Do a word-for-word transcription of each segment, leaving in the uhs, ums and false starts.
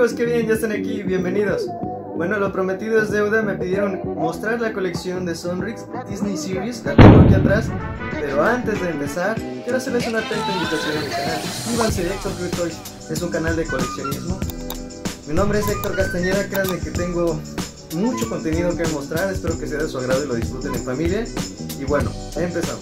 amigos, qué bien, ya están aquí, bienvenidos. Bueno, lo prometido es deuda, me pidieron mostrar la colección de Sonrix Disney Series, la tengo aquí atrás. Pero antes de empezar, quiero hacerles una atenta invitación a mi canal. Suscríbanse, Héctor Crew Toys es un canal de coleccionismo. Mi nombre es Héctor Castañeda, créanme que tengo mucho contenido que mostrar, espero que sea de su agrado y lo disfruten en familia. Y bueno, empezamos.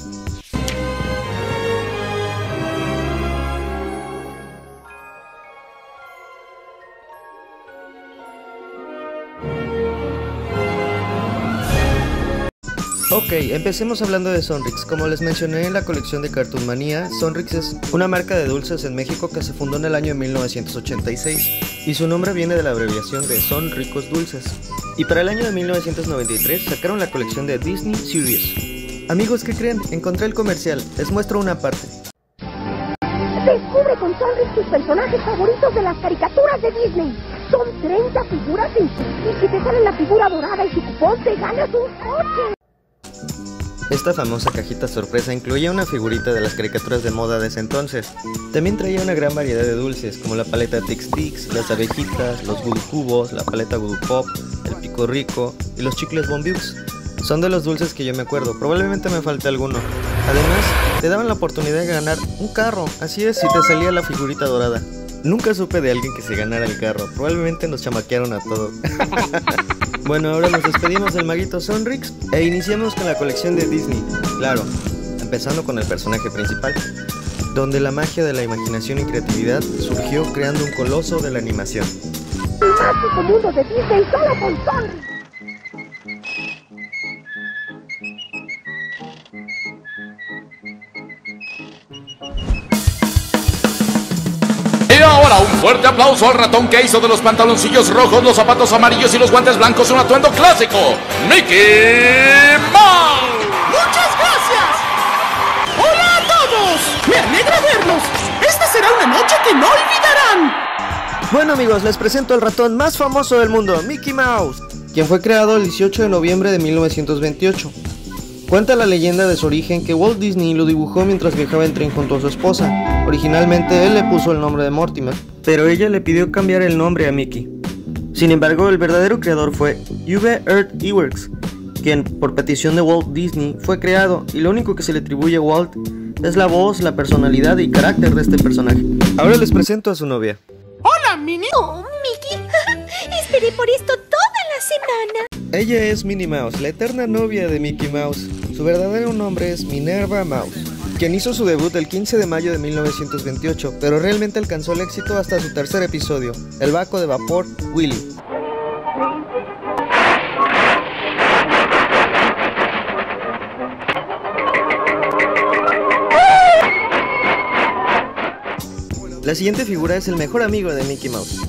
Ok, empecemos hablando de Sonrix. Como les mencioné en la colección de Cartoon Manía, Sonrix es una marca de dulces en México que se fundó en el año mil novecientos ochenta y seis y su nombre viene de la abreviación de Son Ricos Dulces. Y para el año de mil novecientos noventa y tres sacaron la colección de Disney Series. Amigos, ¿qué creen? Encontré el comercial, les muestro una parte. Descubre con Sonrix tus personajes favoritos de las caricaturas de Disney. Son treinta figuras y si te sale la figura dorada y su cupón te ganas un coche. Esta famosa cajita sorpresa incluía una figurita de las caricaturas de moda de ese entonces. También traía una gran variedad de dulces, como la paleta Tix Tix, las abejitas, los Voodoo Cubos, la paleta Voodoo Pop, el Pico Rico y los chicles Bombiux. Son de los dulces que yo me acuerdo, probablemente me falte alguno. Además, te daban la oportunidad de ganar un carro, así es, si te salía la figurita dorada. Nunca supe de alguien que se ganara el carro, probablemente nos chamaquearon a todos. Bueno, ahora nos despedimos del maguito Sonrix e iniciamos con la colección de Disney, claro, empezando con el personaje principal, donde la magia de la imaginación y creatividad surgió creando un coloso de la animación. El mágico mundo de Disney solo con Sonrix. Y ahora un fuerte aplauso al ratón que hizo de los pantaloncillos rojos, los zapatos amarillos y los guantes blancos un atuendo clásico, Mickey Mouse. ¡Muchas gracias! ¡Hola a todos! ¡Me alegra verlos! Esta será una noche que no olvidarán. Bueno amigos, les presento al ratón más famoso del mundo, Mickey Mouse, quien fue creado el dieciocho de noviembre de mil novecientos veintiocho. Cuenta la leyenda de su origen que Walt Disney lo dibujó mientras viajaba en tren junto a su esposa. Originalmente él le puso el nombre de Mortimer, pero ella le pidió cambiar el nombre a Mickey. Sin embargo, el verdadero creador fue Ube Earth Iwerks, quien por petición de Walt Disney fue creado, y lo único que se le atribuye a Walt es la voz, la personalidad y carácter de este personaje. Ahora les presento a su novia. ¡Hola, Minnie! Oh, Mickey, esperé por esto toda la semana. Ella es Minnie Mouse, la eterna novia de Mickey Mouse. Su verdadero nombre es Minerva Mouse, quien hizo su debut el quince de mayo de mil novecientos veintiocho, pero realmente alcanzó el éxito hasta su tercer episodio, El Baco de Vapor, Willy. La siguiente figura es el mejor amigo de Mickey Mouse.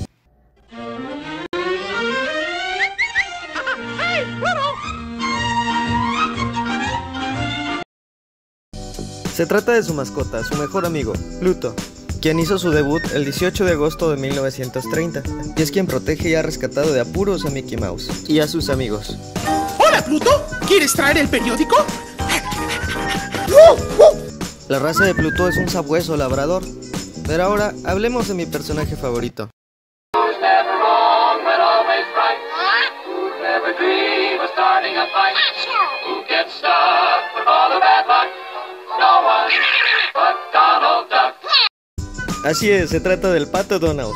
Se trata de su mascota, su mejor amigo, Pluto, quien hizo su debut el dieciocho de agosto de mil novecientos treinta, y es quien protege y ha rescatado de apuros a Mickey Mouse y a sus amigos. ¡Hola, Pluto! ¿Quieres traer el periódico? La raza de Pluto es un sabueso labrador, pero ahora hablemos de mi personaje favorito. Así es, se trata del pato Donald.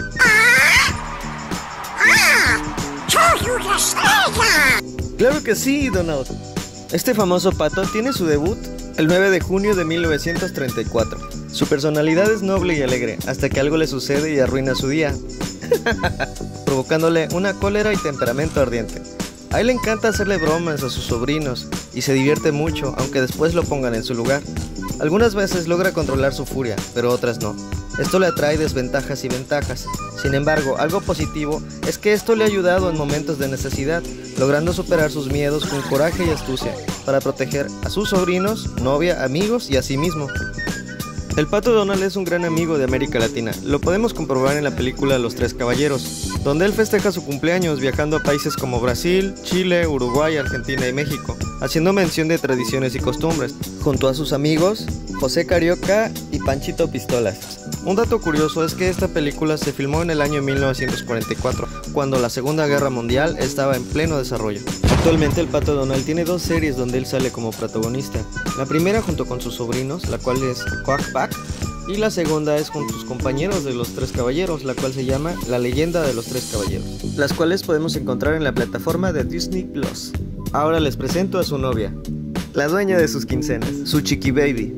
Claro que sí, Donald. Este famoso pato tiene su debut el nueve de junio de mil novecientos treinta y cuatro. Su personalidad es noble y alegre, hasta que algo le sucede y arruina su día, provocándole una cólera y temperamento ardiente. A él le encanta hacerle bromas a sus sobrinos y se divierte mucho, aunque después lo pongan en su lugar. Algunas veces logra controlar su furia, pero otras no. Esto le atrae desventajas y ventajas. Sin embargo, algo positivo es que esto le ha ayudado en momentos de necesidad, logrando superar sus miedos con coraje y astucia, para proteger a sus sobrinos, novia, amigos y a sí mismo. El pato Donald es un gran amigo de América Latina, lo podemos comprobar en la película Los Tres Caballeros. donde él festeja su cumpleaños viajando a países como Brasil, Chile, Uruguay, Argentina y México, haciendo mención de tradiciones y costumbres, junto a sus amigos José Carioca y Panchito Pistolas. Un dato curioso es que esta película se filmó en el año mil novecientos cuarenta y cuatro, cuando la Segunda Guerra Mundial estaba en pleno desarrollo. Actualmente el Pato Donald tiene dos series donde él sale como protagonista. La primera junto con sus sobrinos, la cual es Quack Pack, y la segunda es con sus compañeros de los Tres Caballeros, la cual se llama La Leyenda de los Tres Caballeros, las cuales podemos encontrar en la plataforma de Disney Plus. Ahora les presento a su novia, la dueña de sus quincenas, su Chiqui Baby.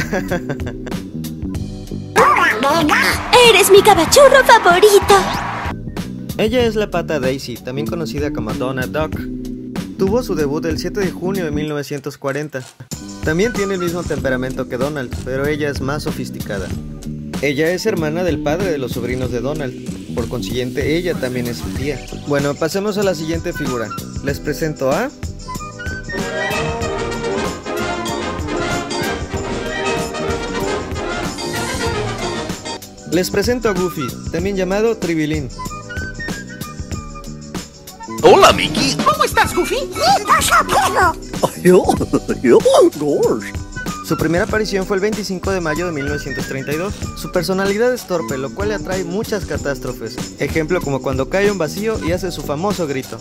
¡Eres mi cabachurro favorito! Ella es la Pata Daisy, también conocida como Donna Duck. Tuvo su debut el siete de junio de mil novecientos cuarenta. También tiene el mismo temperamento que Donald, pero ella es más sofisticada. Ella es hermana del padre de los sobrinos de Donald, por consiguiente ella también es su tía. Bueno, pasemos a la siguiente figura. Les presento a... Les presento a Goofy, también llamado Tribilín. Hola, Mickey. ¿Cómo estás, Goofy? Su primera aparición fue el veinticinco de mayo de mil novecientos treinta y dos. Su personalidad es torpe, lo cual le atrae muchas catástrofes. Ejemplo como cuando cae un vacío y hace su famoso grito.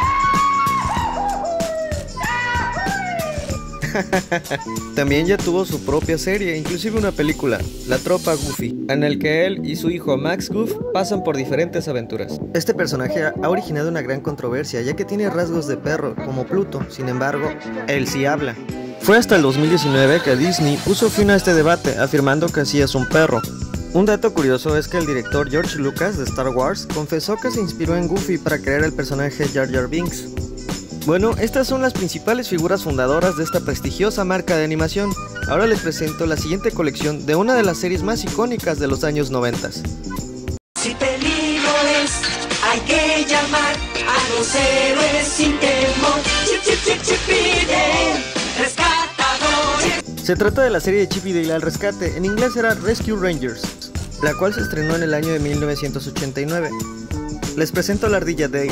También ya tuvo su propia serie, inclusive una película, La Tropa Goofy, en el que él y su hijo Max Goof pasan por diferentes aventuras. Este personaje ha originado una gran controversia, ya que tiene rasgos de perro, como Pluto. Sin embargo, él sí habla. Fue hasta el dos mil diecinueve que Disney puso fin a este debate, afirmando que sí es un perro. Un dato curioso es que el director George Lucas de Star Wars confesó que se inspiró en Goofy para crear el personaje Jar Jar Binks. Bueno, estas son las principales figuras fundadoras de esta prestigiosa marca de animación. Ahora les presento la siguiente colección de una de las series más icónicas de los años noventa. Si peligro es, hay que llamar a los héroes sin temor. Chip, chip, chip, Chip y Dale, rescatadores. Se trata de la serie de Chip y Dale al rescate, en inglés era Rescue Rangers, la cual se estrenó en el año de mil novecientos ochenta y nueve. Les presento a la ardilla Dale.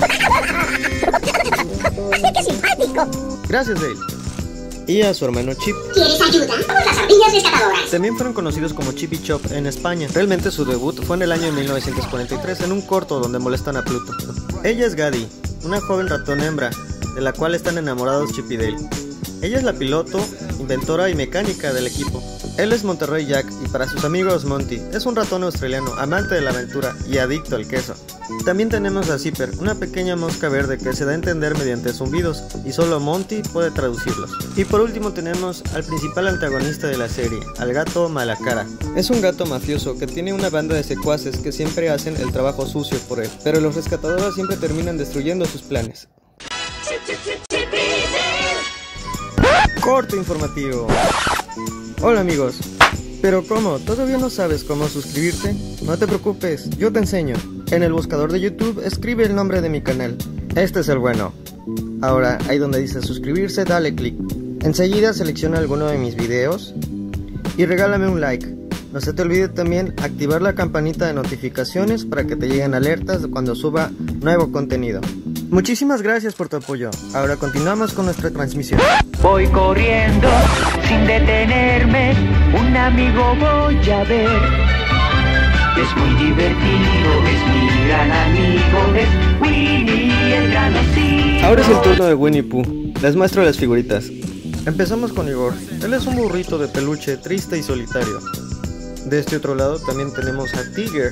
¡Qué simpático! Gracias, Dale. Y a su hermano Chip. ¿Quieres ayuda? Vamos las ardillas rescatadoras. También fueron conocidos como Chip y Chop en España. Realmente su debut fue en el año de mil novecientos cuarenta y tres en un corto donde molestan a Pluto. Ella es Gaddy, una joven ratón hembra, de la cual están enamorados Chip y Dale. Ella es la piloto, inventora y mecánica del equipo. Él es Monterrey Jack y para sus amigos Monty, es un ratón australiano, amante de la aventura y adicto al queso. También tenemos a Zipper, una pequeña mosca verde que se da a entender mediante zumbidos y solo Monty puede traducirlos. Y por último tenemos al principal antagonista de la serie, al gato Malacara. Es un gato mafioso que tiene una banda de secuaces que siempre hacen el trabajo sucio por él, pero los rescatadores siempre terminan destruyendo sus planes. Chip, chip, chip, Chip y Dale. Corte informativo. Hola amigos. ¿Pero cómo? ¿Todavía no sabes cómo suscribirte? No te preocupes, yo te enseño. En el buscador de YouTube escribe el nombre de mi canal. Este es el bueno. Ahora, ahí donde dice suscribirse, dale clic. Enseguida selecciona alguno de mis videos y regálame un like. No se te olvide también activar la campanita de notificaciones para que te lleguen alertas cuando suba nuevo contenido. Muchísimas gracias por tu apoyo. Ahora continuamos con nuestra transmisión. Voy corriendo sin detenerme, un amigo voy a ver. Es muy divertido, es mi gran amigo, es Winnie el gran osito. Ahora es el turno de Winnie Pooh. Les muestro las figuritas. Empezamos con Igor. Él es un burrito de peluche triste y solitario. De este otro lado también tenemos a Tiger.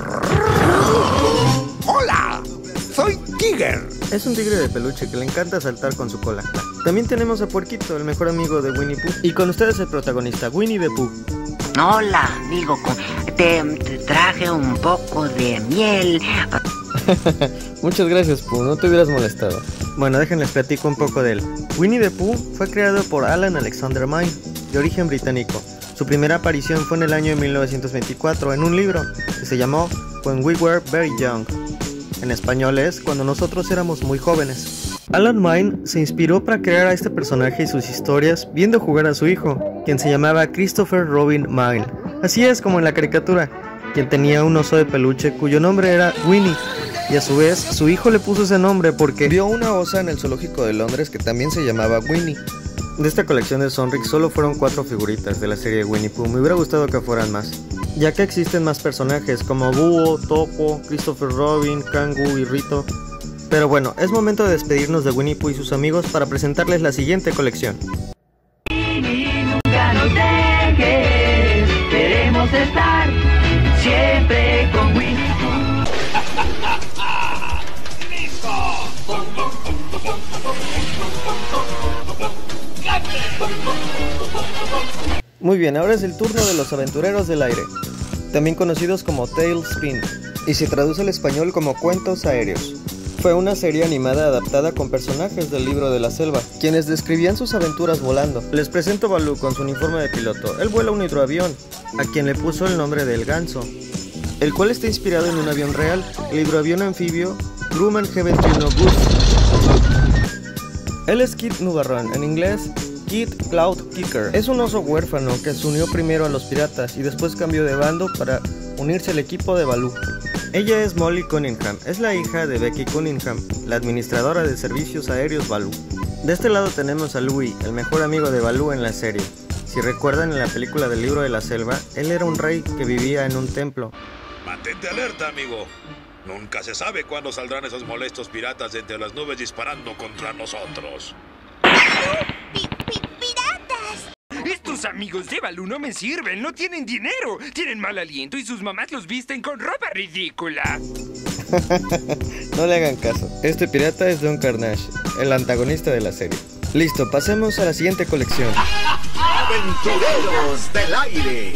¡Hola! ¡Soy Tiger! Es un tigre de peluche que le encanta saltar con su cola. También tenemos a Puerquito, el mejor amigo de Winnie Pooh. Y con ustedes el protagonista, Winnie the Pooh. Hola, amigo, te, te traje un poco de miel. Muchas gracias, Pooh, no te hubieras molestado. Bueno, déjenles platico un poco de él. Winnie the Pooh fue creado por Alan Alexander Mine, de origen británico. Su primera aparición fue en el año de mil novecientos veinticuatro en un libro que se llamó When We Were Very Young. En español es Cuando nosotros éramos muy jóvenes. Alan Mine se inspiró para crear a este personaje y sus historias viendo jugar a su hijo, quien se llamaba Christopher Robin Mine. Así es como en la caricatura. quien tenía un oso de peluche cuyo nombre era Winnie, y a su vez su hijo le puso ese nombre porque vio una osa en el zoológico de Londres que también se llamaba Winnie. De esta colección de Sonrix solo fueron cuatro figuritas de la serie de Winnie Pooh. Me hubiera gustado que fueran más, ya que existen más personajes como Búho, Topo, Christopher Robin, Kangoo y Rito. Pero bueno, es momento de despedirnos de Winnie Pooh y sus amigos para presentarles la siguiente colección. Winnie, nunca nos dejes, queremos estar siempre con Winnie Pooh. Muy bien, ahora es el turno de los aventureros del aire, también conocidos como Tailspin, y se traduce al español como cuentos aéreos. Fue una serie animada adaptada con personajes del libro de la selva, quienes describían sus aventuras volando. Les presento a Baloo con su uniforme de piloto. Él vuela un hidroavión, a quien le puso el nombre de El Ganso, el cual está inspirado en un avión real, el hidroavión anfibio Grumman G veintiuno Goose. Él es Kid Nubarrón, en inglés Kid Cloud Kicker. Es un oso huérfano que se unió primero a los piratas y después cambió de bando para unirse al equipo de Baloo. Ella es Molly Cunningham, es la hija de Becky Cunningham, la administradora de servicios aéreos Baloo. De este lado tenemos a Louie, el mejor amigo de Baloo en la serie. Si recuerdan, en la película del libro de la selva, él era un rey que vivía en un templo. Mantente alerta, amigo. Nunca se sabe cuándo saldrán esos molestos piratas de entre las nubes disparando contra nosotros. Estos amigos de Baloo no me sirven, no tienen dinero, tienen mal aliento y sus mamás los visten con ropa ridícula. No le hagan caso, este pirata es Don Carnage, el antagonista de la serie. Listo, pasemos a la siguiente colección. Aventureros del aire.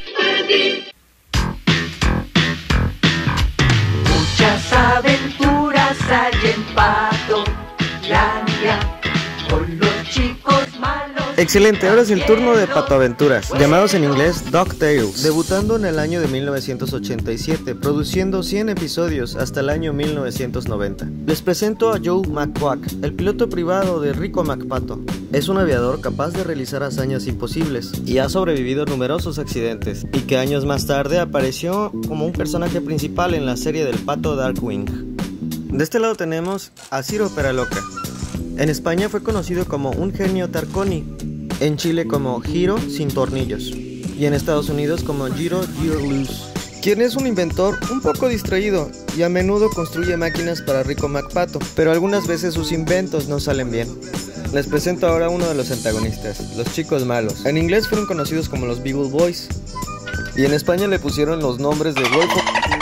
Muchas aventuras hay en Patolandia con los chicos malos. Excelente, ahora es el turno de Patoaventuras, llamados en inglés DuckTales, debutando en el año de mil novecientos ochenta y siete, produciendo cien episodios hasta el año mil novecientos noventa. Les presento a Joe McQuack, el piloto privado de Rico McPato. Es un aviador capaz de realizar hazañas imposibles y ha sobrevivido a numerosos accidentes, y que años más tarde apareció como un personaje principal en la serie del Pato Darkwing. De este lado tenemos a Ciro Peraloca. En España fue conocido como un genio Tarconi, en Chile como Giro sin tornillos, y en Estados Unidos como Giro Gearloose, quien es un inventor un poco distraído y a menudo construye máquinas para Rico McPato, pero algunas veces sus inventos no salen bien. Les presento ahora a uno de los antagonistas, los chicos malos. En inglés fueron conocidos como los Beagle Boys, y en España le pusieron los nombres de Golfo.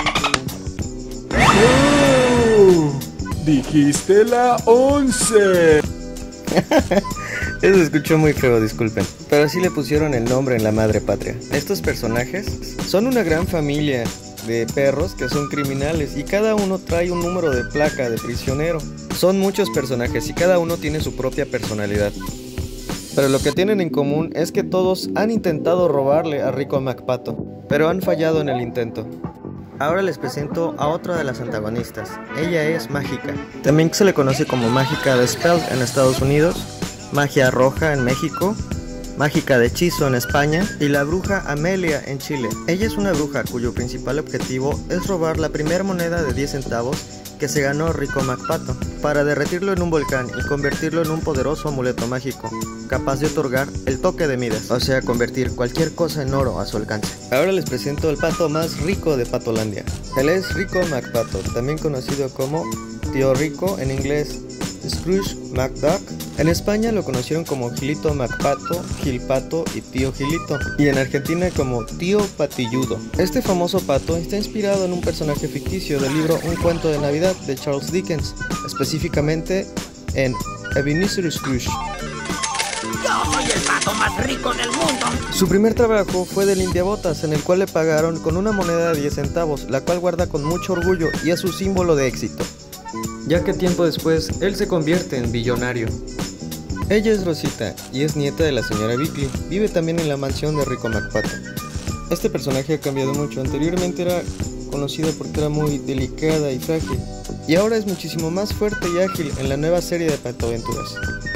¡Oh! Dijiste la once. Eso se escuchó muy feo, disculpen, pero así le pusieron el nombre en la madre patria. Estos personajes son una gran familia de perros que son criminales y cada uno trae un número de placa de prisionero. Son muchos personajes y cada uno tiene su propia personalidad, pero lo que tienen en común es que todos han intentado robarle a Rico McPato, pero han fallado en el intento. Ahora les presento a otra de las antagonistas. Ella es Mágica. También se le conoce como Mágica de Spell en Estados Unidos, Magia Roja en México, Mágica de Hechizo en España y la Bruja Amelia en Chile. Ella es una bruja cuyo principal objetivo es robar la primera moneda de diez centavos que se ganó Rico McPato, para derretirlo en un volcán y convertirlo en un poderoso amuleto mágico, capaz de otorgar el toque de Midas, o sea, convertir cualquier cosa en oro a su alcance. Ahora les presento al pato más rico de Patolandia. Él es Rico McPato, también conocido como Tío Rico, en inglés Scrooge McDuck. En España lo conocieron como Gilito McPato, Gilpato y Tío Gilito, y en Argentina como Tío Patilludo. Este famoso pato está inspirado en un personaje ficticio del libro Un cuento de Navidad de Charles Dickens, específicamente en Ebenezer Scrooge. Yo soy el pato más rico del mundo. Su primer trabajo fue de limpiabotas, en el cual le pagaron con una moneda de diez centavos, la cual guarda con mucho orgullo y es su símbolo de éxito, ya que tiempo después él se convierte en billonario. Ella es Rosita y es nieta de la señora Bickley. Vive también en la mansión de Rico McPato. Este personaje ha cambiado mucho. Anteriormente era conocida porque era muy delicada y frágil, y ahora es muchísimo más fuerte y ágil en la nueva serie de Patoaventuras.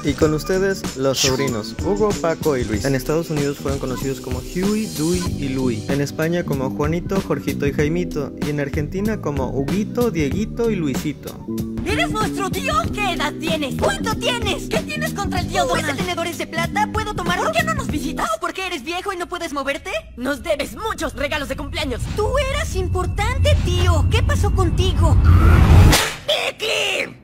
Y con ustedes, los sobrinos, Hugo, Paco y Luis. En Estados Unidos fueron conocidos como Huey, Dewey y Louie. En España como Juanito, Jorgito y Jaimito. Y en Argentina como Huguito, Dieguito y Luisito. ¿Eres nuestro tío? ¿Qué edad tienes? ¿Cuánto tienes? ¿Qué tienes contra el tío Donald? ¿Ese tenedor es de plata? ¿Puedo tomar? ¿Por qué no nos visitas? ¿Por qué eres viejo y no puedes moverte? Nos debes muchos regalos de cumpleaños. Tú eras importante, tío. ¿Qué pasó contigo? ¡Mickey!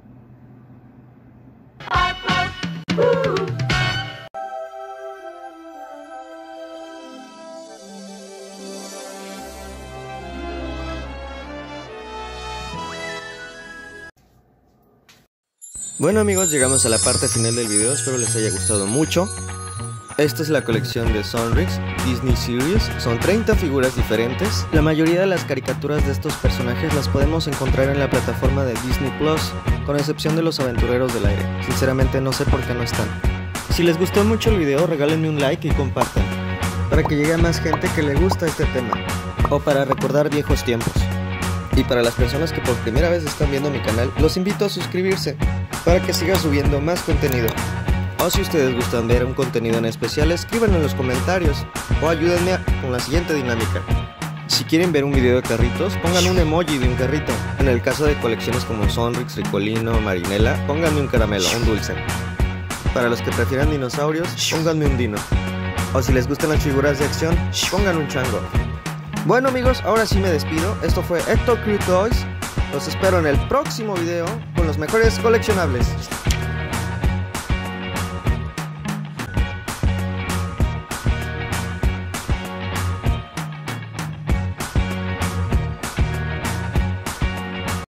Bueno amigos, llegamos a la parte final del video, espero les haya gustado mucho. Esta es la colección de Sonrix Disney Series, son treinta figuras diferentes. La mayoría de las caricaturas de estos personajes las podemos encontrar en la plataforma de Disney Plus, con excepción de los aventureros del aire. Sinceramente no sé por qué no están. Si les gustó mucho el video, regálenme un like y compartan, para que llegue a más gente que le gusta este tema, o para recordar viejos tiempos. Y para las personas que por primera vez están viendo mi canal, los invito a suscribirse, para que siga subiendo más contenido. O si ustedes gustan ver un contenido en especial, escríbanlo en los comentarios, o ayúdenme con la siguiente dinámica. Si quieren ver un video de carritos, pongan un emoji de un carrito. En el caso de colecciones como Sonrix, Ricolino, Marinela, pónganme un caramelo, un dulce. Para los que prefieran dinosaurios, pónganme un dino. O si les gustan las figuras de acción, pongan un chango. Bueno amigos, ahora sí me despido. Esto fue Ecto Crew Toys. Los espero en el próximo video con los mejores coleccionables.